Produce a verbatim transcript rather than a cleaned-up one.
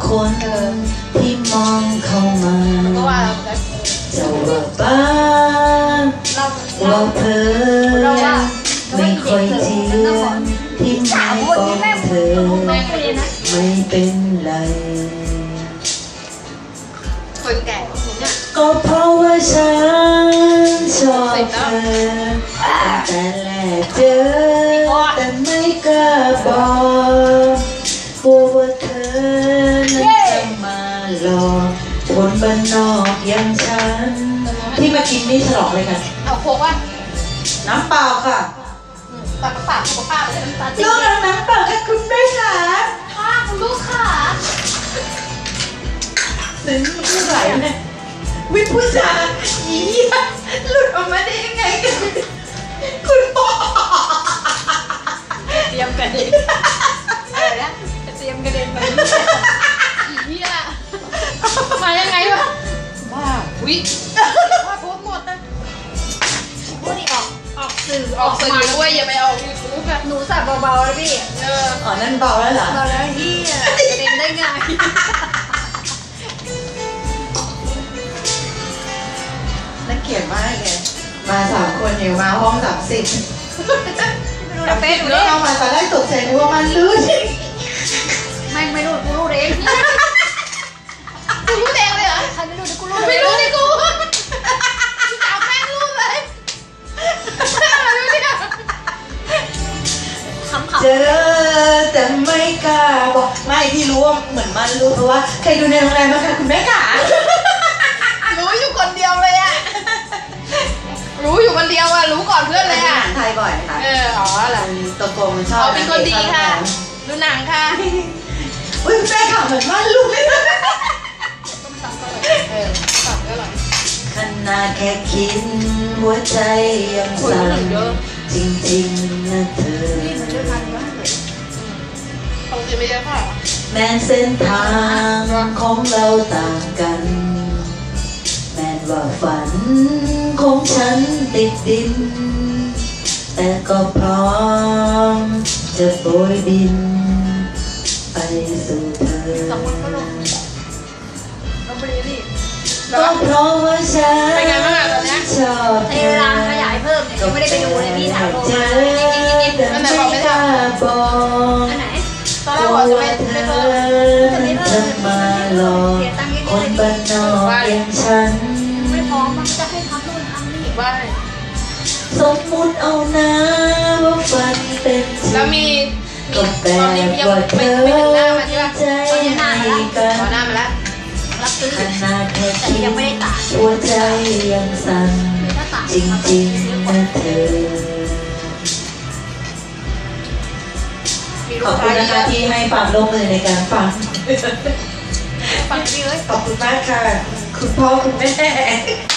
คนที่มองเข้ามาจะว่าบ้าว่าเพ้อไม่ค่อยเที่ยงที่ไม่บอกเธอไม่เป็นไรก็เพราะว่าฉันชอบเธอแต่แรกเจอแต่ไม่กล้าบอกกลัวว่าเธอนั้นจะมาหลอกคนบ้านนอกอย่างฉันที่มากินนี่ฉลองเลยค่ะเอาโค้กว่าน้ำเปล่าค่ะตักน้ำเปล่าสุขภาพเลยน้ำตาจริงลูกน้ำเปล่าค่ะคุณแม่ค่ะค่ะคุณลูกค่ะซึ้งไม่ไหวเนี่ยวิพูดจาอีหลุดออกมาได้ยังไงกันคุณพ่อเตรียมกระเด็นอะไรนะเตรียมกระเด็นมาอีอ่ะมายังไงวะบ้าวิว่าโพสหมดนะพูดนี่ออกออกสื่อออกสื่อด้วยอย่าไปออกยูทูบแบบหนูสับเบาๆแล้วพี่เอออ๋อนั่นเบาแล้วเหรอเบาแล้วที่กระเด็นได้ไงน่าเกลียดมากเลยมาสามคนอยู่มาห้องสามสิบแต่เฟซหนูเนี่ยเรามาตอนแรกตกใจนึกว่ามันรู้จริงไม่ไม่รู้กูรู้เองกูรู้เองเลยเหรอใครไม่รู้กูรู้ไม่รู้ดิกูจับแม่งรู้เลยเจอแต่ไม่กล้าบอกไม่ที่รู้ว่าเหมือนมันรู้เพราะว่าใครดูในโรงแรมบ้างคะคุณแม่ขารู้อยู่คนเดียวเลยอะรู้อยู่คนเดียวอะรู้ก่อนเพื่อนเลยอะไทยบ่อยค่ะเอออ๋อเหรอตกลงชอบเขาเป็นคนดีค่ะดูหนังค่ะอุ้ยแม่ข่าวเหมือนว่าลูกเลยนะต้มตำก็อร่อยเออตำก็อร่อยขนาดแค่คิดหัวใจยังสั่นจริงๆนะเธอนี่มันด้วยกันมากเลยเขาจะไม่เยอะค่ะแม้เส้นทางของเราต่างกันแม้ว่าฝันของฉันติดดินแต่ก็พร้อมจะโบยบินไปสู่เธอสองคนก็ลงลงไปเลยพี่ก็เพราะว่าฉันไปไงบ้างอะตอนนี้ชอบเธอเวลาขยายเพิ่มเนี่ยยังไม่ได้ไปดูเลยพี่ถามโทรมาอันไหนบอกไม่ทำอันไหนตอนแรกบอกจะไม่ไม่เพิ่มจะไม่เพิ่มมาหลอกคนบ้านนอกอย่างฉันไม่พร้อมมันจะให้ทำนู่นทำนี่ว่าสมมุติเอานะว่าฝันเป็นจริงแล้วมีก็แบบว่าเธอใจให้กันขอหน้ามาแล้วรับซื้อขนาดแค่คิดหัวใจยังสั่นจริงๆนะเธอขอบคุณนะคะที่ให้ความร่วมมือในการฟังฟังพี่เอ้ยขอบคุณมากค่ะคุณพ่อคุณแม่